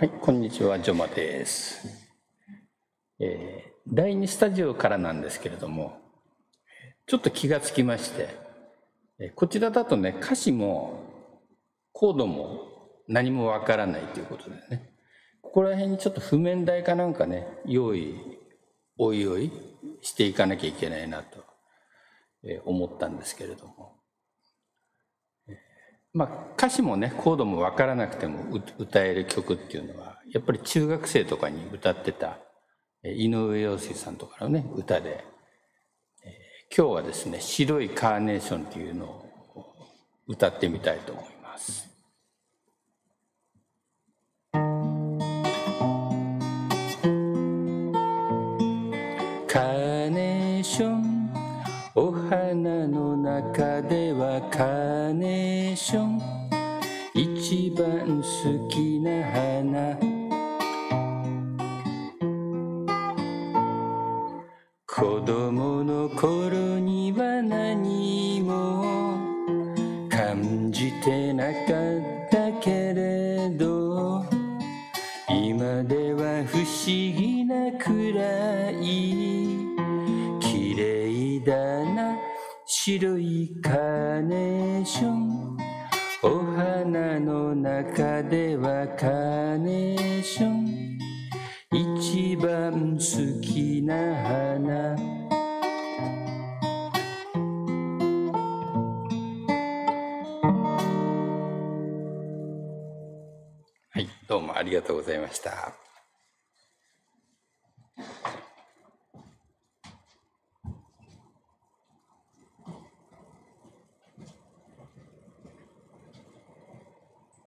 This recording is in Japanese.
はい、こんにちは、ジョマです。第2スタジオからなんですけれども、ちょっと気がつきまして、こちらだとね、歌詞もコードも何もわからないということでね、ここら辺にちょっと譜面台かなんかね、おいおいしていかなきゃいけないなと思ったんですけれども、まあ歌詞もね、コードもわからなくても歌える曲っていうのは、やっぱり中学生とかに歌ってた井上陽水さんとかのね、歌で、今日はですね、白いカーネーションっていうのを歌ってみたいと思います。カーネーション、お花の中ではカーネーション、一番好きな花。子供の頃には何も感じてなかったけれど、今では不思議なくらい綺麗だな白いカーネーション、お花の中ではカーネーション、一番好きな花。はい、どうもありがとうございました。